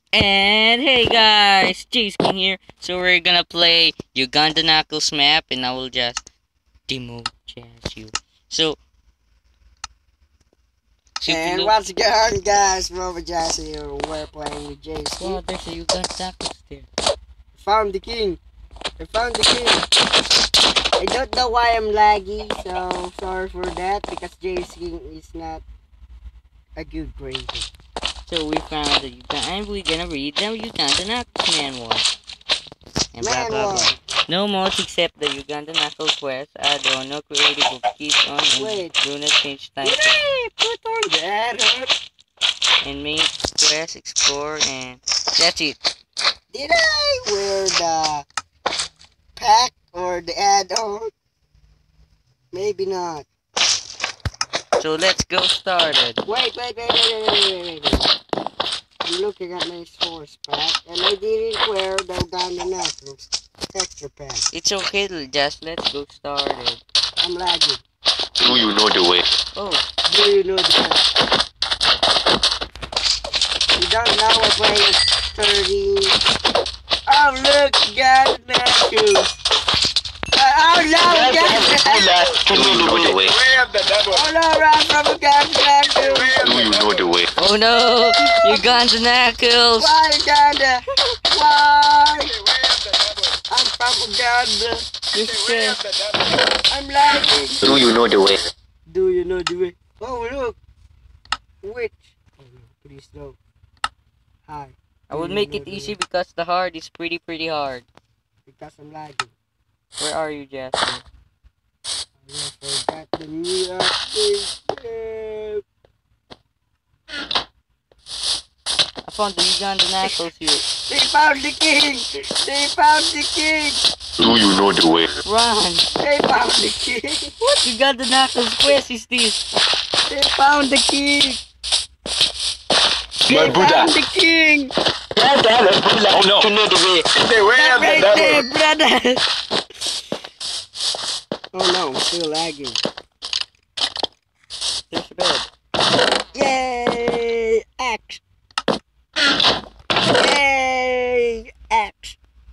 And hey guys, Jace King here. So we're gonna play Uganda Knuckles map, and I will just demo jazz you. So if you And look, what's going on, guys? Robert Jazz here. We're playing with Jason. wow, there's a Uganda Knuckles there. Found the king. I found the king. I don't know why I'm laggy, so sorry for that, because Jason is not a good grader. So we found the Uganda, and we're gonna read the Uganda Knuckles manual. And blah blah blah. No mods except the Uganda Knuckles quest. Add-on, no creative keys on, and Wait. do not change time. Did I put on the error? And main quest, explore, and that's it. Did I wear the pack or the add-on? Maybe not. So let's go started. Wait. I'm looking at my source pack, and I didn't wear the Uganda Knuckles texture pack. It's okay, just let's go started. I'm lagging. Do you know the way? Oh, Do you know that? You don't know we're playing 30. Oh, look, Uganda Knuckles. Oh no, Uganda Knuckles. Do you know the way? Oh no, run from Uganda Knuckles. Do you know the way? oh no, Uganda Knuckles. Why, Uganda? Why? I'm from Uganda. You're scared. I'm lagging. Do you know the way? Do you know the way? Oh, look. Which? Oh, no, please don't. Hi. I will make it easy because the hard is pretty hard. Because I'm lagging. Where are you, Jasper? I forgot the new update. I found the Uganda Knuckles here. They found the king! They found the king! Do you know the way? Run! They found the king! What Uganda Knuckles quest is this? They found the king! My They Buddha! found the king! Oh no! You know the way? The way Not right there, brother! Oh no, I'm still lagging. There's a bed. Yay! Axe! Yay! Axe!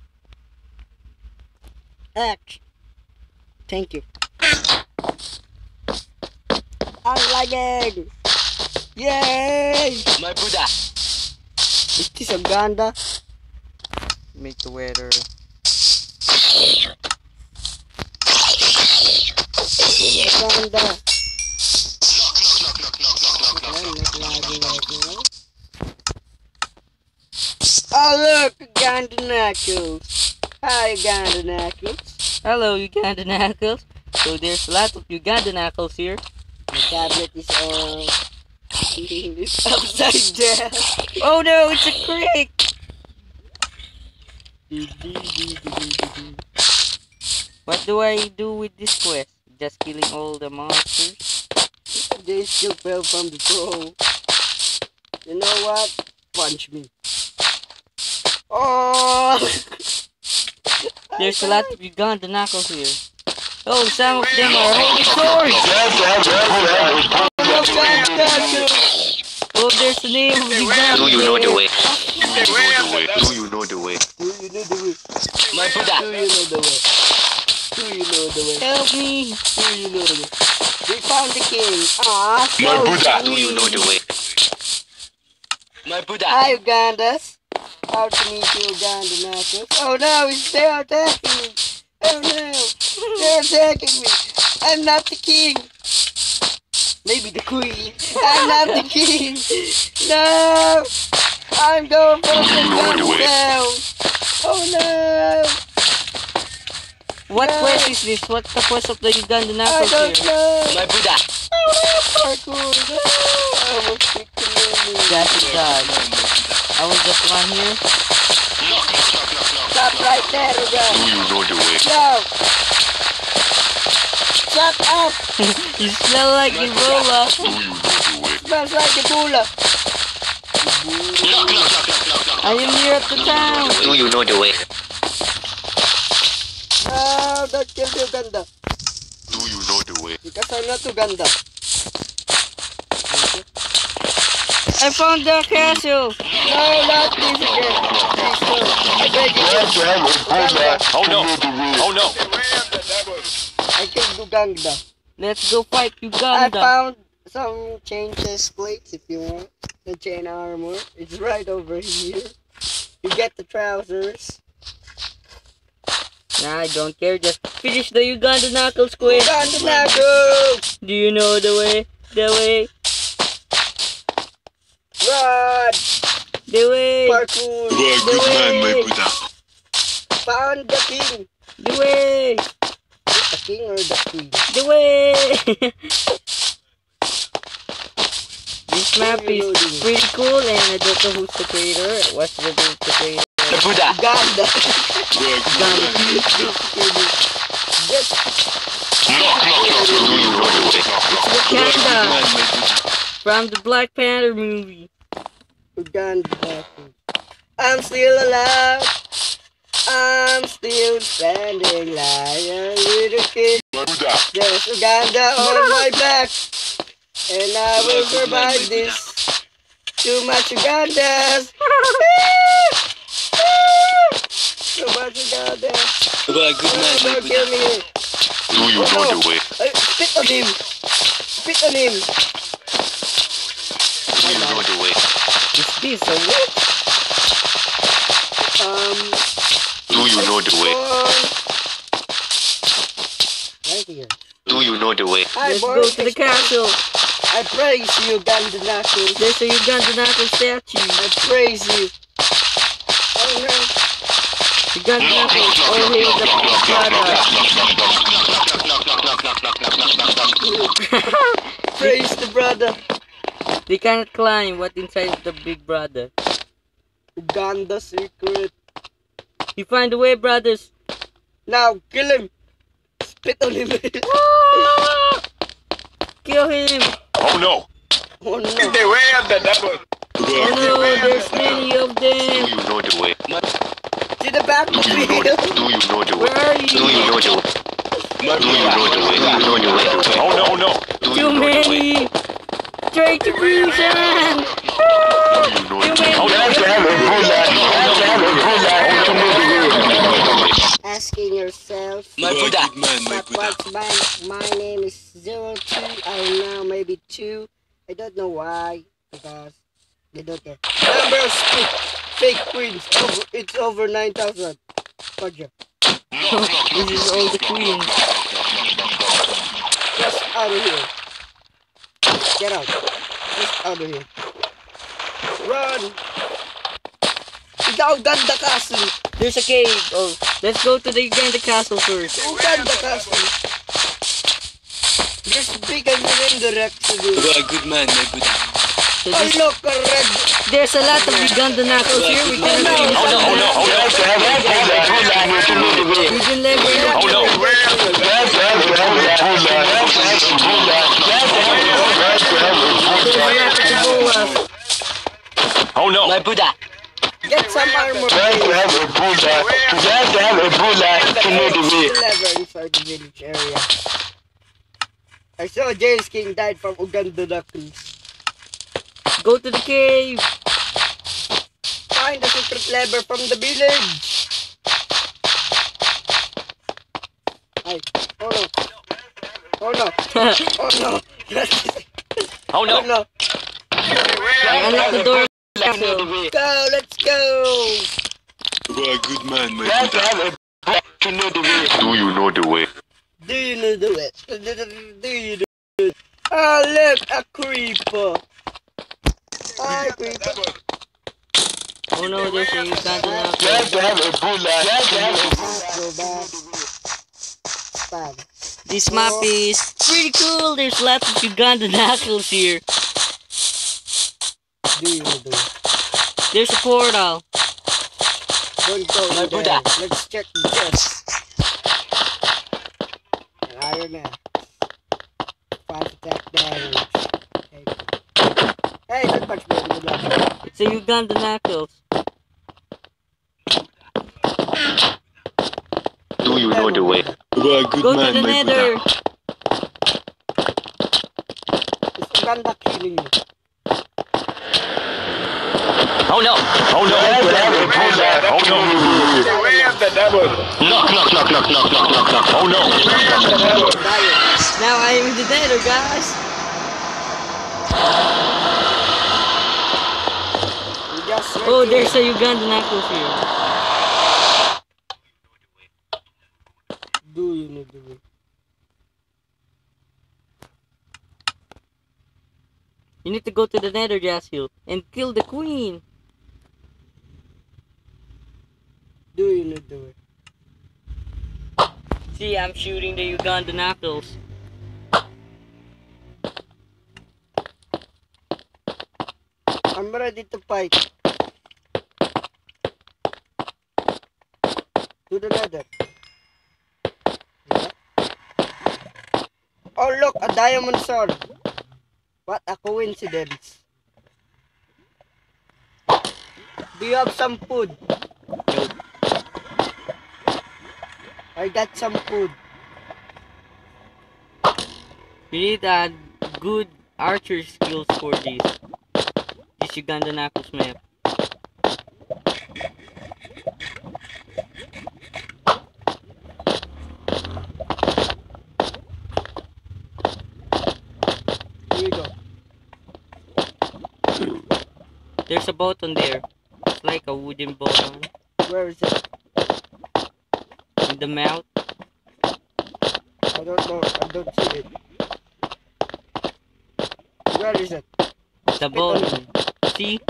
Axe! Thank you. I'm lagging! Yay! My Buddha! Is this Uganda? Make the weather. Uganda! I'm not lagging right now. Oh look! Uganda Knuckles! Hi, Uganda Knuckles! Hello, Uganda Knuckles. So there's a lot of Uganda Knuckles here. My tablet is all... it's upside down! Oh no, it's a crick! What do I do with this quest? Just killing all the monsters? They still fell from the throne. You know what? Punch me. Oh! There's a lot of Uganda Knuckles here. Oh, some of them are holding swords! Oh, there's the name of Uganda. Do you know the way? Do you know the way? Do you know the way? My Buddha! Do you know the way? Do you know the way? Help me! Do you know the way? We found the king. Ah, so My Buddha! Do sweet. you know the way? My Buddha! Hi, Ugandas. How to meet you, Uganda Knuckles? Oh no, they're attacking me. Oh no, they're attacking me. I'm not the king. Maybe the queen. I'm not the king. No, I'm going for the gun down. Oh no, What quest is this? What's the quest of the Uganda I Knuckles don't here? know. My Buddha! Parkour. No, I almost kicked the enemy. That's it, God. I will just run here. Stop right there, Uganda. Do you know the way? No. Shut up. You smell like Ebola. Do you know the way? Smells like Ebola. I am here at the town. Do you know the way? No, don't kill the Uganda. Do you know the way? Because I'm not Uganda. I found the castle. No, not this again. Please, no. I beg you. Oh no! Oh no! I killed Uganda. Let's go fight I Uganda. found some changes plates if you want. The chain armor. It's right over here. You get the trousers. Nah, I don't care. Just finish the Uganda Knuckles quest. Uganda Knuckles! Do you know the way? The way? Run! The way? Parkour! You are a good man, my Buddha. Found the king! The way? The king or the queen? The way? This map is pretty cool, and I don't know who's the creator. What's the creator? The Buddha. Uganda! You are a good man. Just Wakanda Man, my Buddha. from the Black Panther movie. Uganda Knuckles. I'm still alive. I'm still standing like a little kid. My Buddha. There's Uganda on my back. And I will survive this. Too much Ugandas. Too much Ugandas. You are a good man, my Don't kill Buddha. me. Do you know the way? Spit on him. Spit on him. Do you know the way? Is this a witch? Do you know the way? Right here. Do you know the way? Hi, Let's boy. go to the castle. I praise you, Uganda Knuckles. There's a Uganda Knuckles statue. I praise you. Oh no. Uganda Knuckles. Oh, here's the brother. Praise the brother. They cannot climb. What inside the big brother? Uganda secret. You find the way, brothers. Now kill him. Spit on him. Kill him. Oh no! Oh no. The way of the devil. Oh no, there's many of Do them. you know the way? To the back Do of you the know hill. the Do you know the way? Where are Do you? you know the way? Do you know the way? Do you know the way? Oh no, no! Do you Too know the way? many. Retribution. Do you know the way? Oh no! Asking yourself. My Buddha. Man, my But Buddha. what's my name is 02. I'm now maybe 2. I don't know why. Because they don't care. Number of fake queens. It's over 9,000. Fudge. This is all the queens. Just out of here. Get out. Just out of here. Run. It's Uganda Castle. There's a cave. Oh, let's go to the Uganda castle first. Uganda Castle. Just bigger than the Rex. You are a good man, my Buddha. So Oh look, a red. there's a lot of Uganda knuckles here. We can finish Oh no! Oh no! Oh no! We can level up. Oh no! Oh no! My Buddha. Get some armor. Lever Inside the village area. I saw James King died from Uganda Knuckles. Go to the cave. Find the secret lever from the village. Ay. Oh no. Oh no. Oh no. Oh Oh no! no. Unlock the door. Go, let's go. You are a good man, my Buddha. To know the way. Do you know the way? Do you know the way? Do you know it? Oh look, a creeper. Hi creeper. Oh no, there's a Uganda knuckles. Just to have a Buddha. Just to have a Go back. Stab. This map is pretty cool. There's lots of Uganda knuckles here. Do you know the way? There's a portal. Don't go My there. Buddha. Let's check the chest. An iron axe. 5 attack damage. Hey, not much better than that. It's a Uganda knuckles. Do you know the way? You are a good Go to man, the my nether. Buddha. It's Uganda killing me. Oh no! Oh no! Oh no! We have the devil. Knock, knock, knock, knock, knock, knock, knock, knock. Oh no! Now I am in the nether, guys. Oh, there's a Uganda knuckles here. Do you need to wait? You need to go to the nether, Jasil, and kill the queen. Do you need to wait? See, I'm shooting the Uganda knuckles. I'm ready to fight. To the nether. Yeah. Oh look, a diamond sword. What a coincidence. Do you have some food? Nope. I got some food. You need good archer skills for this Uganda knuckles map. Here you go. There's a button there. It's like a wooden button Where is it? in the mouth. I don't know. I don't see it. Where is it? The button. See?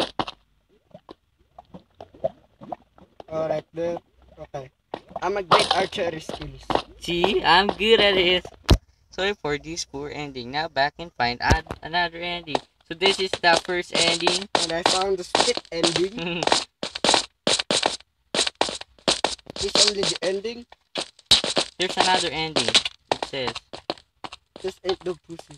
Alright, there. Okay. I'm a great archery skills. See? I'm good at it. Sorry for this poor ending. Now back and find another ending. So this is the first ending. And I found the split ending. This only the ending. There's another ending. It says. This ain't no pussy.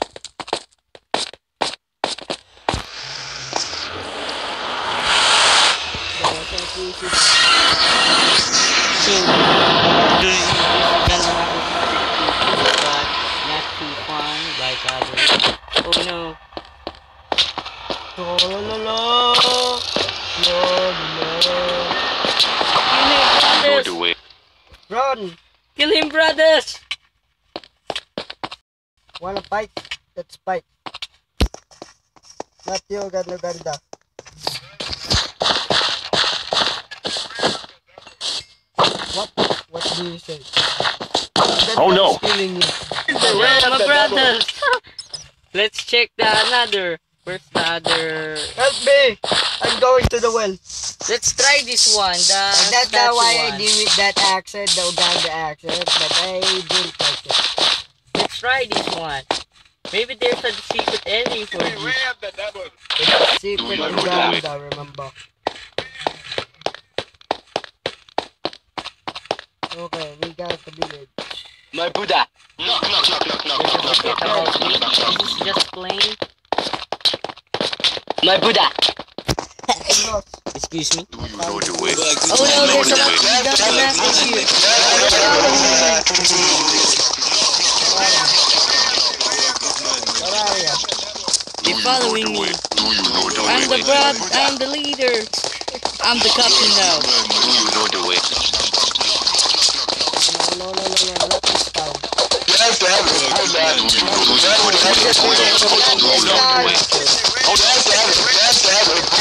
So, this Uganda knuckles is pretty cool, but not too fun like others. Oh no. Oh, la, la, la. La, la, la. Kill him, brothers! Away. Run! Kill him, brothers! Wanna fight? Let's fight. Not Uganda. What do you say? Oh no! Killing you. Yeah, my brothers! Let's check the another. Where's the other? Help me! I'm going to the well. Let's try this one. That's statue why I one. did with that accent, the Uganda accent, but I didn't like it. Let's try this one. Maybe there's a secret ending for We this. have the devil. It's a secret Uganda, remember? Okay, we got the village. My Buddha. Knock, knock, knock, knock, knock, There's a knock, secret knock, about knock, this. knock, knock. This is just plain. My Buddha. Excuse me. Do you know the way? Oh no, there's a Uganda knuckles here. Where are you? They're following me. Do you know the way? I'm the brad. I'm the leader. I'm the captain now. Do you know the way? No, not this time. We have to have it. Hold on. Do you know the way? Do you know the way? Hold on. We have to have it. We have to have it.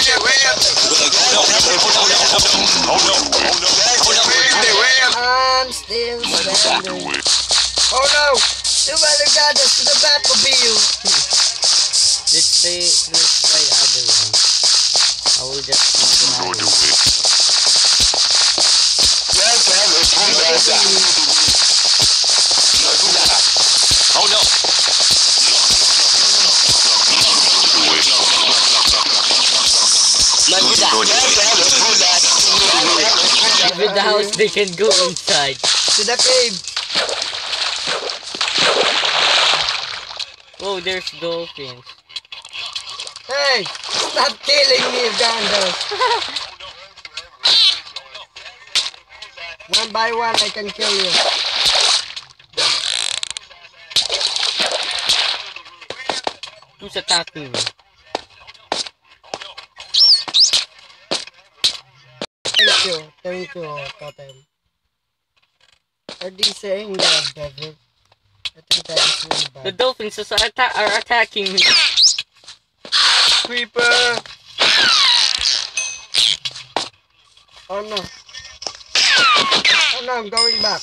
Oh no! Oh no! I'm still standing. Oh no! Too many Ugandas to the battlefield! Let's try the other one. I will just Do you know the way? We have to have it. Oh no! My Buddha. We have to have it. with the house they can go inside. To the cave! Oh, there's dolphins. Hey! Stop killing me, Ugandas! One by one, I can kill you. Who's attacking me? Thank you, Totem. Are they saying that, David? I think that is really bad. The dolphins are attacking me. Creeper! Oh no. Oh no, I'm going back.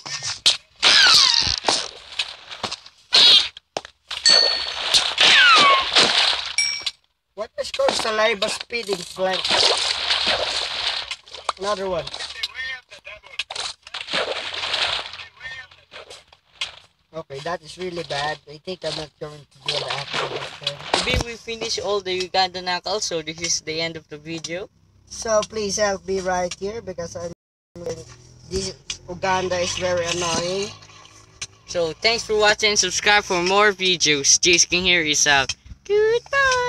What is called saliva speeding flank? Another one. Okay, that is really bad. I think I'm not going to do the action this time. Maybe we finish all the Uganda knuckles, so this is the end of the video. So please help me right here because this Uganda is very annoying. So thanks for watching. Subscribe for more videos. Jace King here is out. Goodbye.